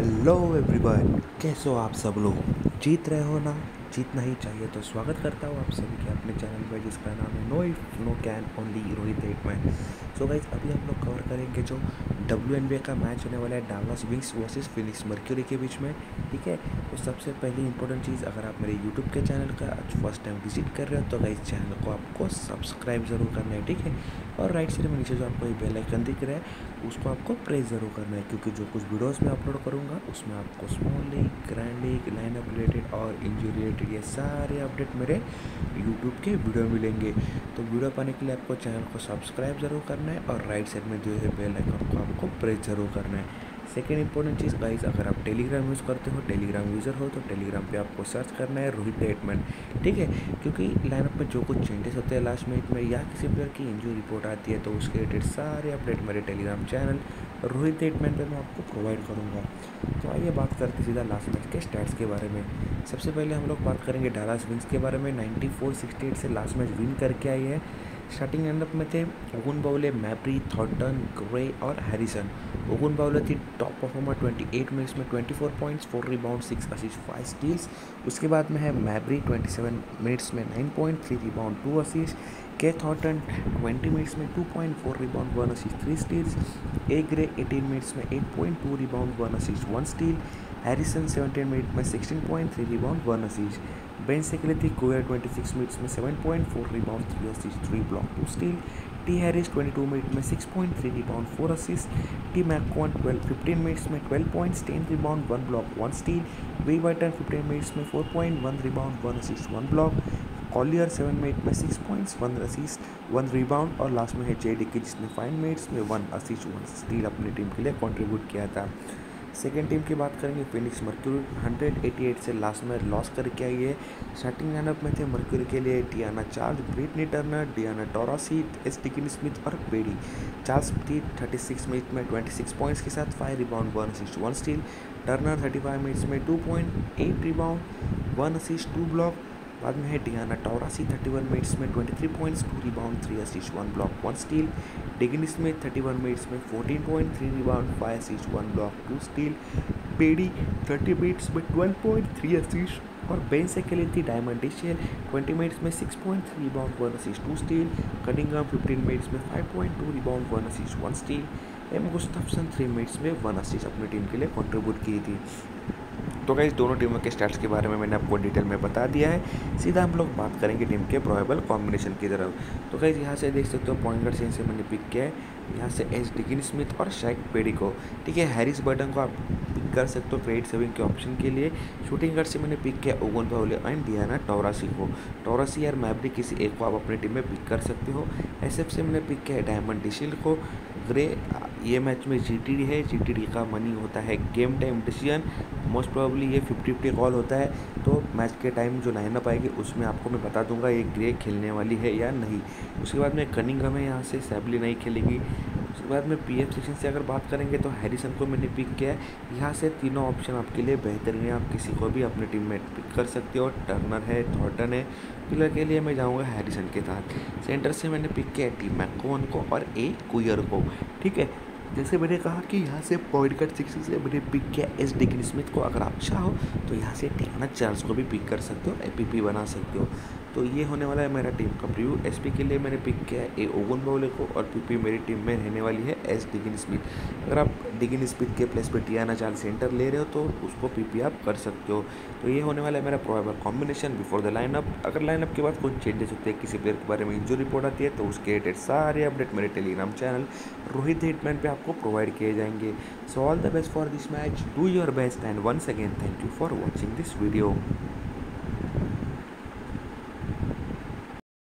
Hello everyone, कैसे हो आप सब लोग। जीत रहे हो ना। जीतना ही चाहिए। तो स्वागत करता हूँ आप सभी के अपने चैनल पर जिसका नाम है no if no can only Rohit एटमैन। सो गाइस, अभी हम लोग कवर करेंगे जो WNBA का मैच होने वाला है Dallas Wings versus Phoenix Mercury के बीच में। ठीक है, तो सबसे पहली इंपॉर्टेंट चीज़, अगर आप मेरे यूट्यूब के चैनल का आज फर्स्ट टाइम विजिट कर रहे हो तो गाइस चैनल को आपको सब्सक्राइब ज़रूर करना है। ठीक है, और राइट साइड में नीचे जो आपको ये बेल आइकन दिख रहा है उसको आपको प्रेस ज़रूर करना है, क्योंकि जो कुछ वीडियोस मैं अपलोड करूँगा उसमें आपको small league, grand league, lineup related और इंजरी रिलेटेड ये सारे अपडेट मेरे यूट्यूब के वीडियो मिलेंगे। तो वीडियो पाने के लिए आपको चैनल को सब्सक्राइब ज़रूर करना है और राइट साइड में जो है बेल आइकन को आपको प्रेस ज़रूर करना है। सेकेंड इंपॉर्टेंट चीज़ गाइस, अगर आप टेलीग्राम यूज़ करते हो, टेलीग्राम यूज़र हो, तो टेलीग्राम पे आपको सर्च करना है रोहित एटमैन। ठीक है, क्योंकि लाइनअप में जो कुछ चेंजेस होते हैं लास्ट मैच में या किसी प्लेयर की इंजरी रिपोर्ट आती है तो उसके रिलेटेड सारे अपडेट मेरे टेलीग्राम चैनल रोहित एटमैन पे मैं आपको प्रोवाइड करूँगा। तो आइए बात करते सीधा लास्ट मैच के स्टैट्स के बारे में। सबसे पहले हम लोग बात करेंगे डालस विंग्स के बारे में। 94-68 से लास्ट मैच विन करके आई है। स्टार्टिंग लाइनअप में थे Ogunbowale, Mabrey, Thornton, Grey और हैरिसन। ओगुन बाउले थी टॉप परफॉर्मर 28 मिनट्स में 24 पॉइंट्स, 4 रिबाउंड, 6 असिस्ट, 5 स्टील्स। उसके बाद में है मैब्री 27 मिनट्स में 9 point, 3 rebound, 2 assist. K Thornton 20 minutes में 2 point, 4 rebound, 1 assist, 3 steals. A Grey 18 minutes में 8 point, 2 rebound, 1 assist, 1 steal. Harrison 17 minute में 16 पॉइंट, 3 रिबाउंड, 1 असिस्ट। बेंच से के लिए थी कुयर 26 मिनट्स में 7 point, 4 rebound, 3 assist, 3 block, 2 steal. T Harris 22 minute में 6 point, 3 rebound, 4 assist. T McCowan 15 minutes में 12 points, 10 rebound, 1 block, 1 steal. V Whiten 15 minutes में 4 point, 1 rebound, 1 assist, 1 block. Collier 7 minute में 6 points, 1 assist, 1 rebound. और last में है जे dickey जिसने 5 minutes में 1 assist, 1 steel अपनी टीम के लिए कंट्रीब्यूट किया था। सेकेंड टीम की बात करेंगे फिनिक्स मर्क्यूरी 188 से लास्ट में लॉस करके आई है। स्टार्टिंग लाइनअप में थे मर्क्यूरी के लिए Tiana Charles, Brittney Turner, Diana Taurasi, S Diggins Smith और बेडी। चार्ल्स थी 36 मिनट में 26 पॉइंट्स के साथ 5 rebound, 1 assist, 1 steal. Turner 35 minutes में 2 पॉइंट, 8 रिबाउंड, 1 असिस्ट, 2 ब्लॉक। बाद में है डियाना टॉरासी 31 मिनट्स में 23 points, 2 rebound, 3 assist, 1 block, 1 steal. Diggins Smith 31 minutes में 14 point, 3 rebound, 5 assist, 1 block, 2 steal. बेडी 30 मिनट्स में 12 पॉइंट, 3 असिस्ट। और बेंच से खेली थी डायमंड डिशेल 20 मिनट्स में 6 point, 3 rebound, 1 assist, 2 steal. Cunningham 15 minutes में 5 point, 2 rebound, 1 assist, 1 steal. M Gustafson 3 minutes में 1 असिस्ट अपनी टीम के लिए कंट्रीब्यूट की थी। तो गाइस, दोनों टीमों के स्टैट्स के बारे में मैंने आपको डिटेल में बता दिया है। सीधा हम लोग बात करेंगे टीम के प्रोबेबल कॉम्बिनेशन की तरफ। तो गाइस, यहाँ से देख सकते हो पॉइंट गार्ड से मैंने पिक किया है यहाँ से एस डिकिन स्मिथ और शैक पेडी को। ठीक है, हैरिस बर्टन को आप पिक कर सकते हो ट्रेड सेविंग के ऑप्शन के लिए। शूटिंग गार्ड से मैंने पिक किया ओगुन बाउले एंड डियाना टॉरासी को। टॉरासी और मैब्री किसी एक को आप अपनी टीम में पिक कर सकते हो। एसएफ से मैंने पिक किया है डायमंड डिशिल को। ग्रे ये मैच में जीटीडी है, जीटीडी का मनी होता है game time decision. Most probably ये 50-50 कॉल होता है, तो मैच के टाइम जो लाइनअप आएगी उसमें आपको मैं बता दूंगा ये ग्रे खेलने वाली है या नहीं। उसके बाद में कनिंघम है, यहाँ से सैबली नहीं खेलेगी। उसके बाद में पीएफ सेक्शन से अगर बात करेंगे तो हैरिसन को मैंने पिक किया है। यहाँ से तीनों ऑप्शन आपके लिए बेहतरीन है, आप किसी को भी अपने टीम में पिक कर सकते हो। टर्नर है, थॉर्टन है, पिलर के लिए मैं जाऊँगा हैरिसन के साथ। सेंटर से मैंने पिक किया है टी मैकॉन को और ए कुयर को। ठीक है, जैसे मैंने कहा कि यहाँ से पॉइंट गार्ड सेक्शन से मैंने पिक किया एस डिकिन स्मिथ को। अगर आप चाहो तो यहाँ से टियाना चार्ल्स को भी पिक कर सकते हो, एपीपी बना सकते हो। तो ये होने वाला है मेरा टीम का प्रीव्यू। एसपी के लिए मैंने पिक किया है ए ओगुन बाउले को और पीपी मेरी टीम में रहने वाली है एस डिकिन स्मिथ। अगर आप डिकिन स्मिथ के प्लेस पे टियाना चार्ल्स सेंटर ले रहे हो तो उसको पीपी आप कर सकते हो। तो ये होने वाला है मेरा probable combination before the lineup. अगर लाइनअप के बाद कुछ चेंजेस होते हैं, किसी प्लेयर के बारे में इंजरी रिपोर्ट आती है, तो उसके रिलेटेड सारे अपडेट मेरे टेलीग्राम चैनल रोहित एटमैन पे आपको प्रोवाइड किए जाएंगे। So all the best for this match, do your best and once again thank you for watching this video.